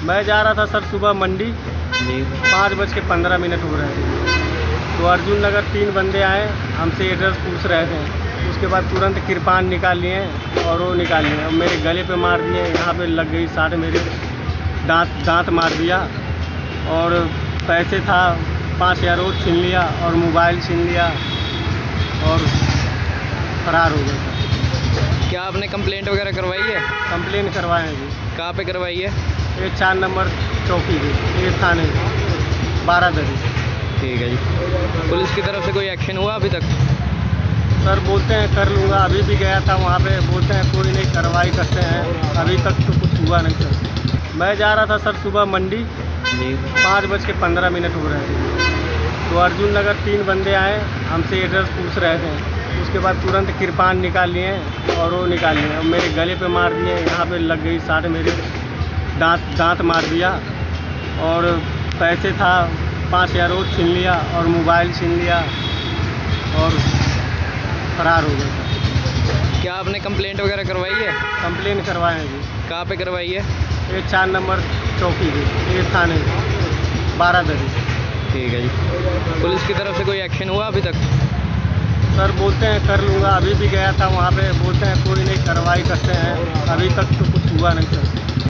मैं जा रहा था सर सुबह मंडी जी। 5:15 हो रहे थे, तो अर्जुन नगर 3 बंदे आए, हमसे एड्रेस पूछ रहे थे। उसके बाद तुरंत कृपान निकाल लिए और वो निकाल लिए और मेरे गले पे मार दिए, यहाँ पे लग गई साट, मेरे दांत मार दिया और पैसे था 5,000 वो छीन लिया और मोबाइल छीन लिया और फरार हो गए। क्या आपने कंप्लेंट वगैरह करवाई है? कंप्लेन करवाए हैं जी। कहाँ पे करवाई है? ये 4 नंबर चौकी जी, ये थाने 12 दरी। ठीक है जी। पुलिस की तरफ से कोई एक्शन हुआ अभी तक? सर बोलते हैं कर लूँगा, अभी भी गया था वहाँ पे, बोलते हैं कोई नहीं कार्रवाई करते हैं, अभी तक तो कुछ हुआ नहीं सर। मैं जा रहा था सर सुबह मंडी जी। 5:15 हो रहे थे, तो अर्जुन नगर 3 बंदे आए, हमसे एड्रेस पूछ रहे थे। उसके बाद तुरंत कृपान निकाल लिए और वो निकाल लिए और मेरे गले पे मार दिए, यहाँ पे लग गई साट, मेरे दांत मार दिया और पैसे था 5,000 वो छीन लिया और मोबाइल छीन लिया और फरार हो गए। क्या आपने कंप्लेंट वगैरह करवाई है? कंप्लेन करवाए हैं जी। कहाँ पे करवाई है? ये 4 नंबर चौकी जी, ये थाने 12 दरी। ठीक है जी। पुलिस की तरफ से कोई एक्शन हुआ अभी तक? सर बोलते हैं कर लूँगा, अभी भी गया था वहाँ पे, बोलते हैं कोई नहीं कार्रवाई करते हैं, अभी तक तो कुछ हुआ नहीं सर।